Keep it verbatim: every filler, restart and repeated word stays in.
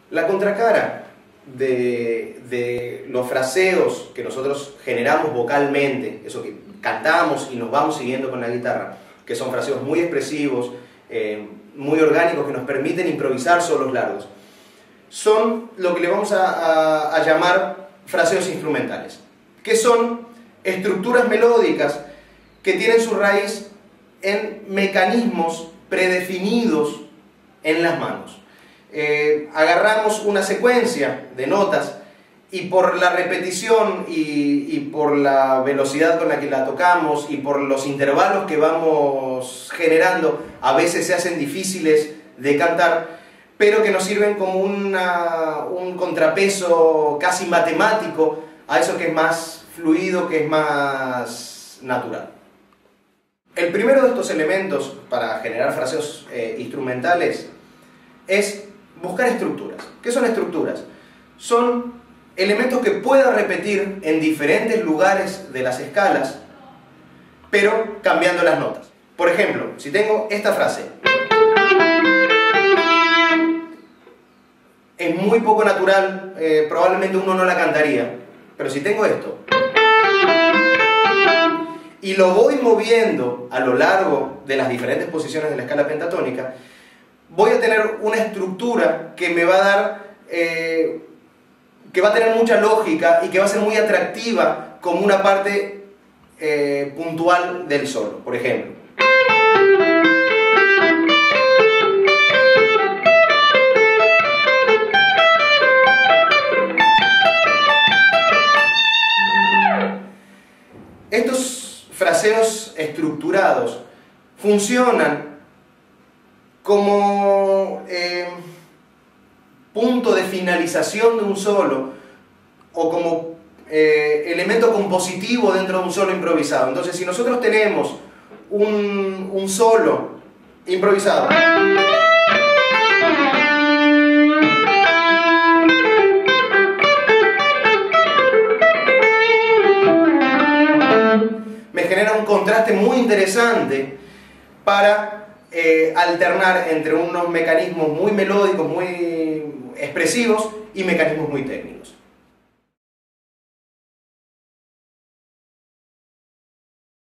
La contracara de, de los fraseos que nosotros generamos vocalmente, eso que cantamos y nos vamos siguiendo con la guitarra, que son fraseos muy expresivos, eh, muy orgánicos, que nos permiten improvisar solos largos, son lo que le vamos a, a, a llamar fraseos instrumentales, que son estructuras melódicas que tienen su raíz en mecanismos predefinidos en las manos. Eh, agarramos una secuencia de notas y por la repetición y, y por la velocidad con la que la tocamos y por los intervalos que vamos generando, a veces se hacen difíciles de cantar, pero que nos sirven como una, un contrapeso casi matemático a eso que es más fluido, que es más natural. El primero de estos elementos para generar fraseos eh, instrumentales es buscar estructuras. ¿Qué son estructuras? Son elementos que pueda repetir en diferentes lugares de las escalas, pero cambiando las notas. Por ejemplo, si tengo esta frase, es muy poco natural, eh, probablemente uno no la cantaría, pero si tengo esto y lo voy moviendo a lo largo de las diferentes posiciones de la escala pentatónica, voy a tener una estructura que me va a dar, eh, que va a tener mucha lógica y que va a ser muy atractiva como una parte eh, puntual del solo. Por ejemplo, estos fraseos estructurados funcionan como eh, punto de finalización de un solo o como eh, elemento compositivo dentro de un solo improvisado. Entonces, si nosotros tenemos un, un solo improvisado, me genera un contraste muy interesante para Eh, alternar entre unos mecanismos muy melódicos, muy expresivos y mecanismos muy técnicos.